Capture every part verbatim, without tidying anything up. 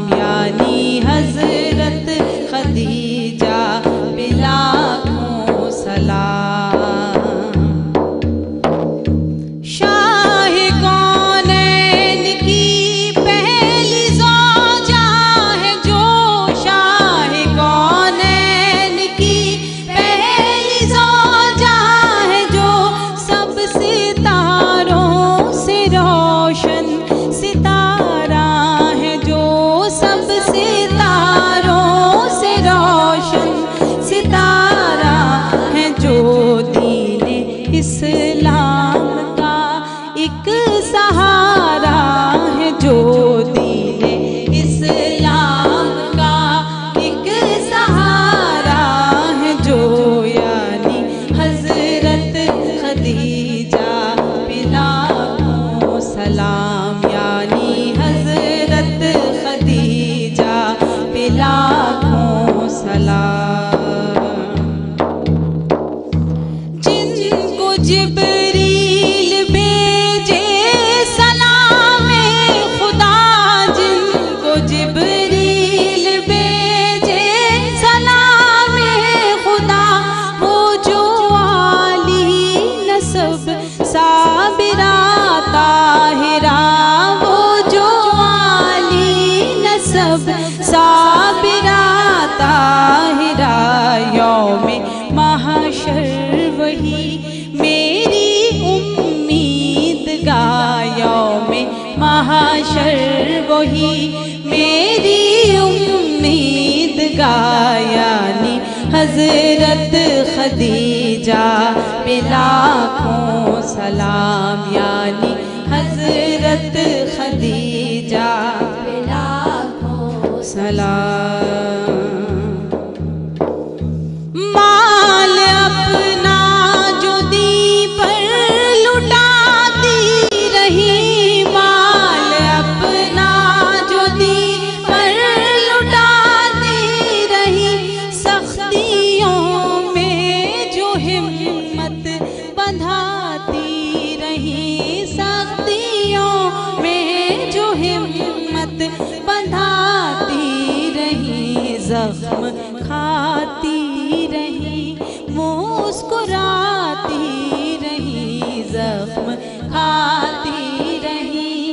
سلام یعنی حضرت خدیجہ پہ لاکھوں سلام۔ شاہ کونین کی پہلی زوجہ ہے جو، شاہ کونین کی پہلی زوجہ ہے جو، سب ستاروں سے روشن ستارہ ہے جو، سب ستاروں سے روشن ستارہ ہے جو، دین اسلام کا ایک سہارا ہے جو، دین اسلام کا ایک سہارا ہے جو، یعنی حضرت خدیجہ پہ لاکھوں سلام یعنی حضرت خدیجہ پہ لاکھوں سلام۔ جن کو جبریل بھیجے سلام خدا، جن کو جبریل بھیجے سلام خدا، وہ جو عالی نسب صابرہ طاہرہ، وہ جو عالی نسب صابرہ طاہرہ، یوم محشر وہی میری امید گاہ، یوم محشر وہی میری امید گاہ، یعنی حضرت خدیجہ پہ لاکھوں سلام یعنی حضرت خدیجہ پہ لاکھوں سلام۔ مال اپنا جو دی پر لٹاتی رہی، مال اپنا جو دی پر لٹاتی رہی، سختیوں میں جو ہمت بندھاتی رہی، سختیوں میں جو ہمت بندھاتی رہی، زخم کھاتی رہی مسکراتی رہی، زخم کھاتی رہی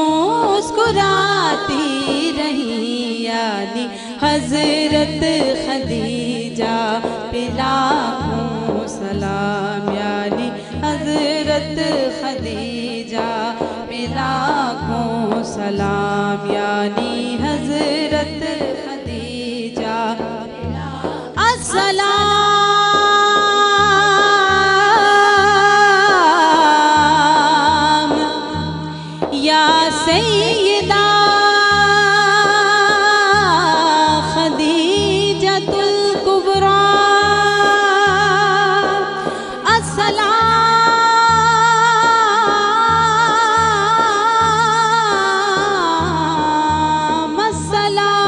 مسکراتی رہی، یعنی حضرت خدیجہ پہ لاکھوں سلام یعنی حضرت خدیجہ پہ لاکھوں سلام یعنی حضرت خدیجہ پہ لاکھوں السلام یا سیدہ خدیجۃ الکبریٰ، السلام السلام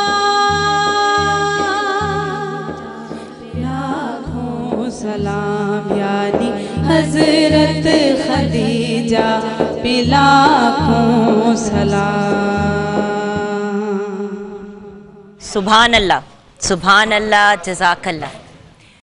لاکھوں سلام یعنی حضرت خدیجہ پہ لاکھوں سلام۔ سبحان اللہ، سبحان اللہ، جزاک اللہ۔